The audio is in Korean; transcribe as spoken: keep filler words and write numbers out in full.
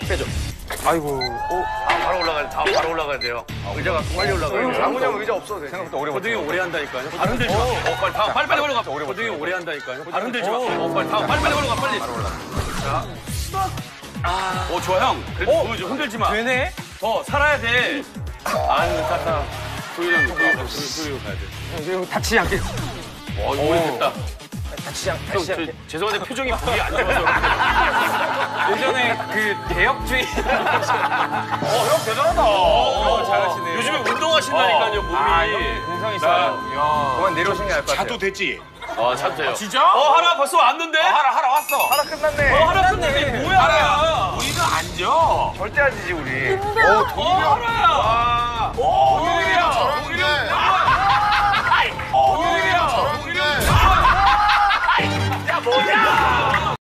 빼줘. 아이고. 어? 다음 바로 올라가야 돼. 다음 바로 올라가야 돼요. 의자가 빨리 올라가야 돼요. 장훈이 형 의자 없어도 돼. 생각보다 오래 호등이 버텨. 오래 한다니까요. 발 흔들지 마. 어, 빨리 다음 빨리 빨리 올라가. 호등이 오래 한다니까요. 발 흔들지 마. 어, 빨리 다음 빨리 빨리 올라가 빨리. 바로 올라가. 자, 스톱. 아, 어 좋아 형. 그래도 어? 보여줘. 흔들지 마. 되네? 더 살아야 돼. 안 갔다. 도윤이 도윤이 도윤이 가야 돼. 형 다치지 않게. 어, 이거 오래 됐다. 다치지 않게. 형, 다치지 저, 않게. 죄송한데 표정이 보기 안 좋아서. 예전에 그 개혁주의. 어, 형 대단하다. 어, 잘하시네. 요즘에 운동하신다니까요, 몸이. 아, 형 근성 있어요. 그만 내려오시는 게 나을 것 같아요. 자도 됐지? 아, 참 돼요. 진짜? 어, 하나 벌써 왔는데? 하라 하라 왔어. 하나 끝났네. 어, 하나 끝났네. 뭐야, 하나. 우리가 앉아. 절대 안 지지, 우리. 어, 하나야. 오,